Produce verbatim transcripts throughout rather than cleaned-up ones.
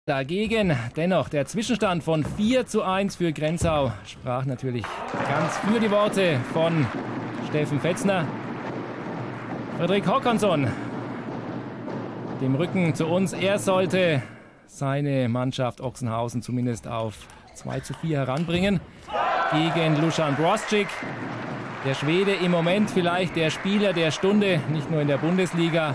Dagegen dennoch der Zwischenstand von vier zu eins für Grenzau sprach natürlich ganz für die Worte von Steffen Fetzner. Frederik Håkansson, dem Rücken zu uns, er sollte seine Mannschaft Ochsenhausen zumindest auf zwei zu vier heranbringen. Gegen Dusan Broscic, der Schwede im Moment vielleicht der Spieler der Stunde, nicht nur in der Bundesliga,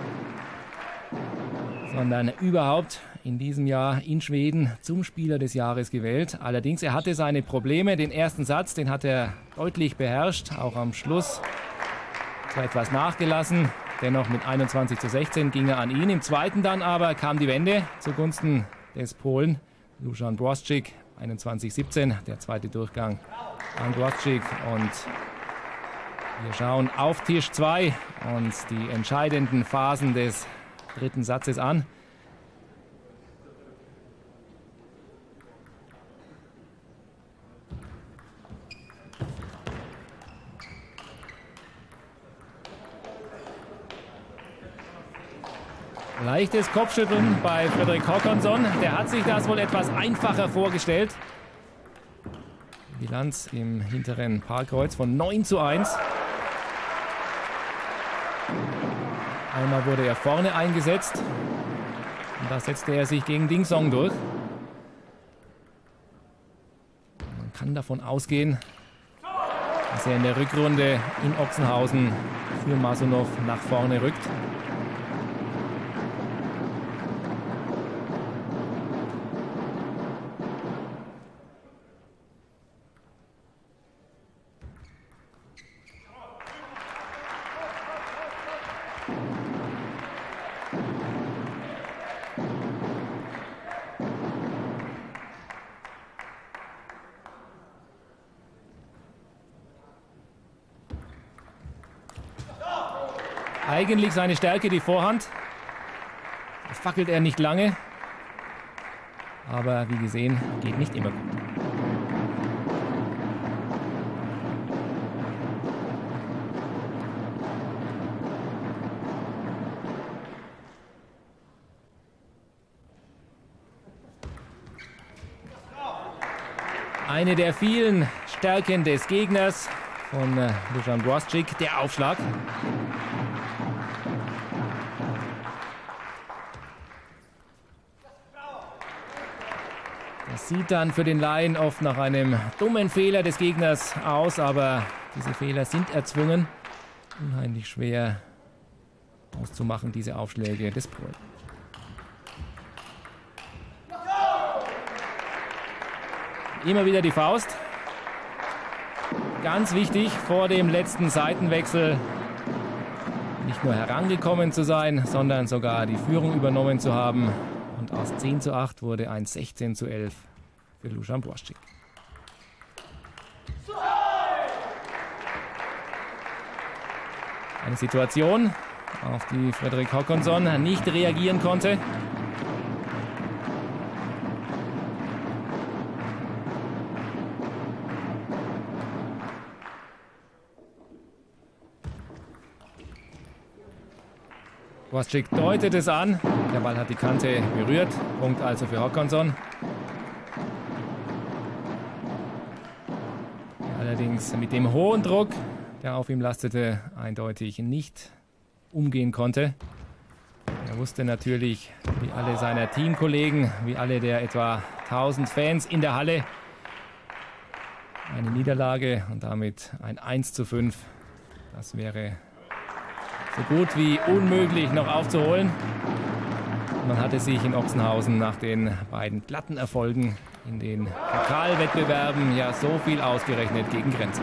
sondern überhaupt in diesem Jahr in Schweden zum Spieler des Jahres gewählt. Allerdings, er hatte seine Probleme. Den ersten Satz, den hat er deutlich beherrscht, auch am Schluss zwar etwas nachgelassen. Dennoch mit einundzwanzig zu sechzehn ging er an ihn. Im zweiten dann aber kam die Wende zugunsten des Polen Dusan Broscic. einundzwanzig siebzehn, der zweite Durchgang an Broscic. Und wir schauen auf Tisch zwei und die entscheidenden Phasen des dritten Satzes an. Leichtes Kopfschütteln bei Frederik Håkansson. Der hat sich das wohl etwas einfacher vorgestellt. Bilanz im hinteren Paarkreuz von neun zu eins. Einmal wurde er vorne eingesetzt. Und da setzte er sich gegen Ding Song durch. Man kann davon ausgehen, dass er in der Rückrunde in Ochsenhausen für Masunov nach vorne rückt. Eigentlich seine Stärke, die Vorhand. Da fackelt er nicht lange. Aber wie gesehen, geht nicht immer gut. Eine der vielen Stärken des Gegners von äh, Dusan Broscic, der Aufschlag. Das sieht dann für den Laien oft nach einem dummen Fehler des Gegners aus, aber diese Fehler sind erzwungen. Unheimlich schwer auszumachen, diese Aufschläge des Polen. Immer wieder die Faust. Ganz wichtig, vor dem letzten Seitenwechsel nicht nur herangekommen zu sein, sondern sogar die Führung übernommen zu haben. Und aus zehn zu acht wurde ein sechzehn zu elf für Dusan Broscic. Eine Situation, auf die Frederik Håkansson nicht reagieren konnte. Broscic deutet es an. Der Ball hat die Kante berührt. Punkt also für Håkansson. Allerdings mit dem hohen Druck, der auf ihm lastete, eindeutig nicht umgehen konnte. Er wusste natürlich, wie alle seiner Teamkollegen, wie alle der etwa tausend Fans in der Halle, eine Niederlage und damit ein eins zu fünf. Das wäre so gut wie unmöglich noch aufzuholen. Man hatte sich in Ochsenhausen nach den beiden glatten Erfolgen in den Pokalwettbewerben ja so viel ausgerechnet gegen Grenzau.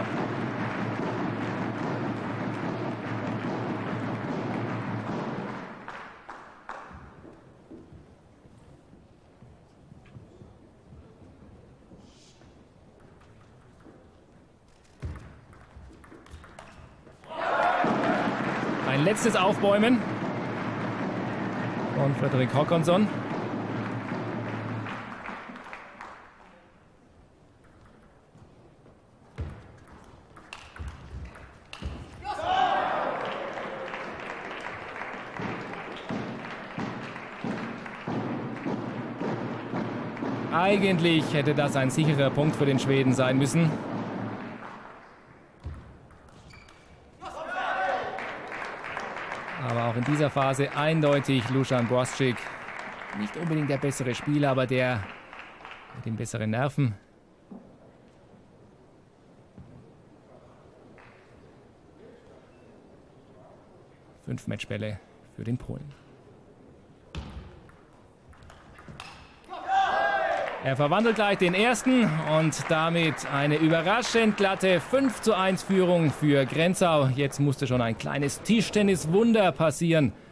Ein letztes Aufbäumen von Frederik Håkansson. Eigentlich hätte das ein sicherer Punkt für den Schweden sein müssen. Aber auch in dieser Phase eindeutig Dusan Borščík. Nicht unbedingt der bessere Spieler, aber der mit den besseren Nerven. Fünf Matchbälle für den Polen. Er verwandelt gleich den ersten und damit eine überraschend glatte fünf zu eins Führung für Grenzau. Jetzt musste schon ein kleines Tischtenniswunder passieren,